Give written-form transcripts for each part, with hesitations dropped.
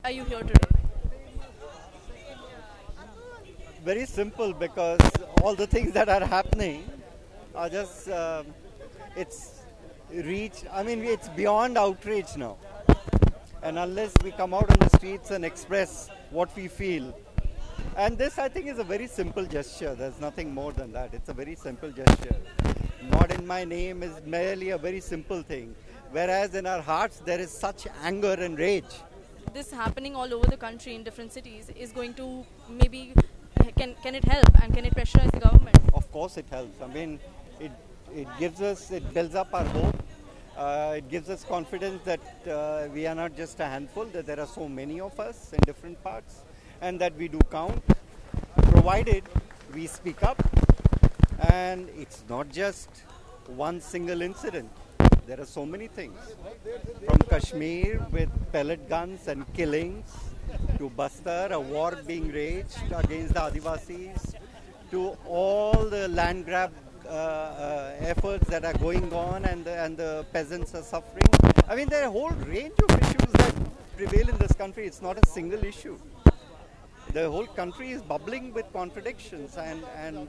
Are you here today? Very simple, because all the things that are happening are just, it's it's beyond outrage now. And unless we come out on the streets and express what we feel, and this I think is a very simple gesture, there's nothing more than that. It's a very simple gesture. Not in my name is merely a very simple thing. Whereas in our hearts there is such anger and rage. This happening all over the country in different cities is going to maybe can it help and can it pressurize the government? Of course it helps. It, it builds up our hope. It gives us confidence that we are not just a handful, that there are so many of us in different parts, and that we do count, provided we speak up. And it's not just one single incident. There are so many things. From Kashmir with pellet guns and killings, to Bastar, a war being waged against the Adivasis, to all the land grab efforts that are going on, and the peasants are suffering. There are a whole range of issues that prevail in this country. It's not a single issue. The whole country is bubbling with contradictions and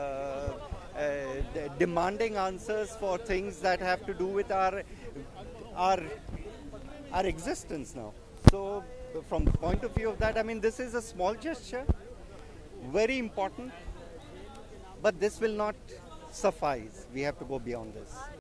demanding answers for things that have to do with our existence now. So, from the point of view of that, this is a small gesture, very important, but this will not suffice. We have to go beyond this.